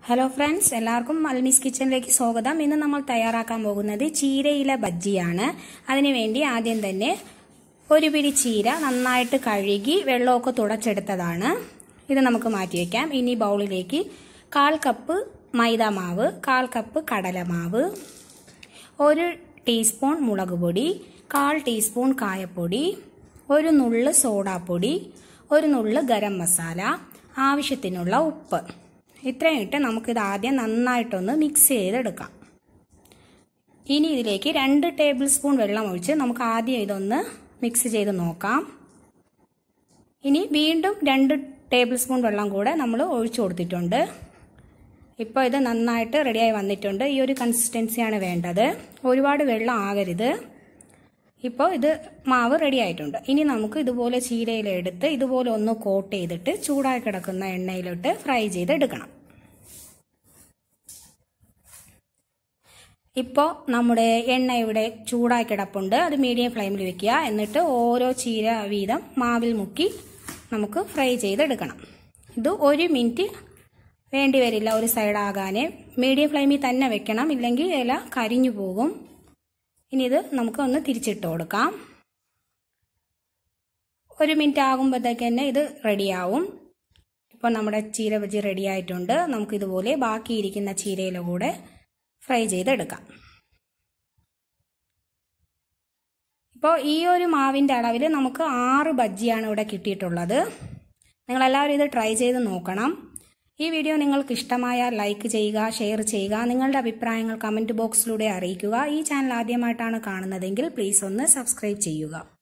Hello friends, എല്ലാവർക്കും മൽമീസ് കിച്ചണിലേക്ക് സ്വാഗതം. ഇന്ന് നമ്മൾ തയ്യാറാക്കാൻ പോകുന്നത് ചീരയില ബജ്ജിയാണ്. അതിനുവേണ്ടി ആദ്യം തന്നെ ഒരു പിടി ചീര നന്നായിട്ട് കഴുകി വെള്ളമൊക്കെ തുടച്ചെടുത്തതാണ്. ഇത് നമുക്ക് മാറ്റിവെക്കാം. ഇനി ബൗളിലേക്ക് 1/4 കപ്പ് മൈദ മാവ്, 1/4 കപ്പ് കടലമാവ്, 1 ടീസ്പൂൺ മുളക് പൊടി, 1/4 ടീസ്പൂൺ കായപ്പൊടി, 1 നുള്ള് സോഡാപ്പൊടി, 1 നുള്ള് ഗരം മസാല, ആവശ്യത്തിനുള്ള ഉപ്പ്. ഇത്രയും ഇട്ട് നമുക്കിത് ആദ്യം നന്നായിട്ടൊന്ന് മിക്സ് ചെയ്തെടുക്കാം. ഇനി ഇതിലേക്ക് 2 ടേബിൾ സ്പൂൺ വെള്ളം ഒഴിച്ച് നമുക്ക് ആദ്യം ഇതൊന്ന് മിക്സ് ചെയ്ത് നോക്കാം. ഇനി വീണ്ടും 2 ടേബിൾ സ്പൂൺ വെള്ളം കൂടെ നമ്മൾ ഒഴിച്ചു കൊടുത്തിട്ടുണ്ട്. ഇപ്പോൾ ഇത് നന്നായിട്ട് റെഡിയായി വന്നിട്ടുണ്ട്. ഈ ഒരു കൺസിസ്റ്റൻസിയാണ് വേണ്ടത്. ഒരുപാട് വെള്ളം ആകരുത്. ഇപ്പോൾ ഇത് മാവ് റെഡി ആയിട്ടുണ്ട്. ഇനി നമുക്ക് ഇതുപോലെ ചീരയിലെടുത്ത് ഇതുപോലെ ഒന്ന് കോട്ട് ചെയ്തിട്ട് ചൂടായി കിടക്കുന്ന എണ്ണയിലിട്ട് ഫ്രൈ ചെയ്തെടുക്കണം. ഇപ്പോൾ നമ്മുടെ എണ്ണ ഇവിടെ ചൂടായി കിടപ്പുണ്ട്. അത് മീഡിയം ഫ്ലെയിമിൽ വെക്കുക. എന്നിട്ട് ഓരോ ചീര വീതം മാവിൽ മുക്കി നമുക്ക് ഫ്രൈ ചെയ്തെടുക്കണം. ഇത് 1 മിനിറ്റ് വേണ്ടി വരില്ല ഒരു സൈഡാകാൻ. മീഡിയം ഫ്ലെയിമിൽ തന്നെ വെക്കണം, ഇല്ലെങ്കിൽ ഇല കരിഞ്ഞു പോകും. ഇനി ഇത് നമുക്ക് ഒന്ന് തിരിച്ചിട്ട് കൊടുക്കാം. 1 മിനിറ്റ് ആകുമ്പോഴത്തേക്ക് തന്നെ ഇത് റെഡിയാവും. ഇപ്പോൾ നമ്മുടെ ചീര ബജ്ജി റെഡി ആയിട്ടുണ്ട്. നമുക്കിതുപോലെ ബാക്കിയിരിക്കുന്ന ചീരയില കൂടെ ഫ്രൈ ചെയ്തെടുക്കാം. ഇപ്പോൾ ഈ ഒരു മാവിൻ്റെ അളവിൽ നമുക്ക് 6 ബജ്ജിയാണ് ഇവിടെ കിട്ടിയിട്ടുള്ളത്. നിങ്ങളെല്ലാവരും ഇത് ട്രൈ ചെയ്ത് നോക്കണം. ഈ വീഡിയോ നിങ്ങൾക്ക് ഇഷ്ടമായാൽ ലൈക്ക് ചെയ്യുക, ഷെയർ ചെയ്യുക. നിങ്ങളുടെ അഭിപ്രായങ്ങൾ കമൻറ്റ് ബോക്സിലൂടെ അറിയിക്കുക. ഈ ചാനൽ ആദ്യമായിട്ടാണ് കാണുന്നതെങ്കിൽ പ്ലീസ് ഒന്ന് സബ്സ്ക്രൈബ് ചെയ്യുക.